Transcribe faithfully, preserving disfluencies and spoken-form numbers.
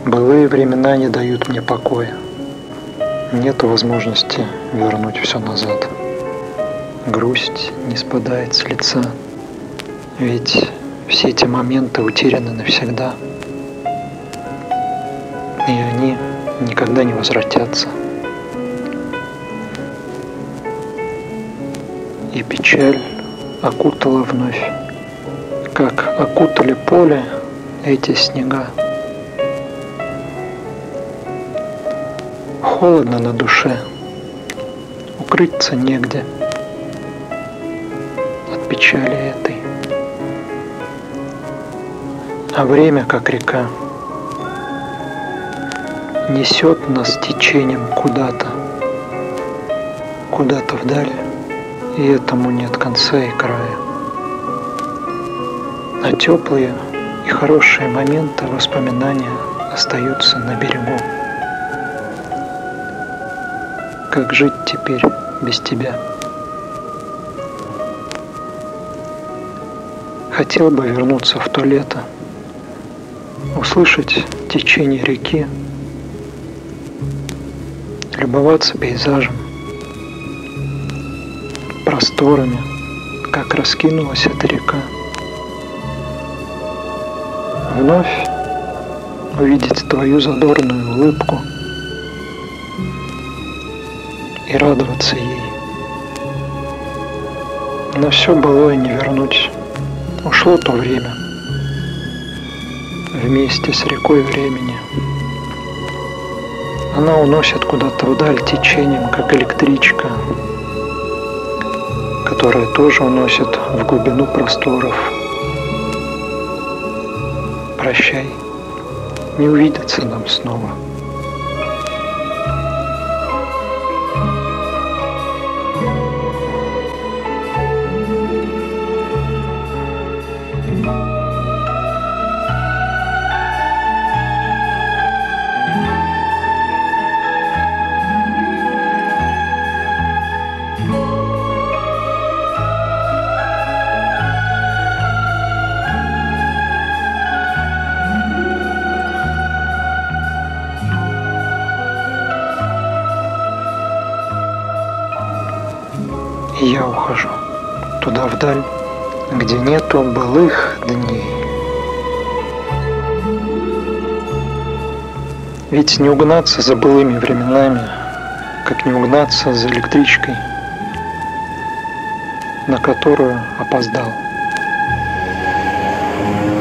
Былые времена не дают мне покоя. Нет возможности вернуть все назад. Грусть не спадает с лица, ведь все эти моменты утеряны навсегда, и они никогда не возвратятся. И печаль окутала вновь, как окутали поле эти снега. Холодно на душе, укрыться негде от печали этой. А время, как река, несет нас течением куда-то, куда-то вдаль, и этому нет конца и края. А теплые и хорошие моменты, воспоминания остаются на берегу. Как жить теперь без тебя? Хотел бы вернуться в то лето, услышать течение реки, любоваться пейзажем, просторами, как раскинулась эта река. Вновь увидеть твою задорную улыбку и радоваться ей. Но все былое не вернуть. Ушло то время вместе с рекой времени. Она уносит куда-то вдаль течением, как электричка, которая тоже уносит в глубину просторов. Прощай, не увидеться нам снова. И я ухожу туда вдаль, где нету былых дней. Ведь не угнаться за былыми временами, как не угнаться за электричкой, на которую опоздал.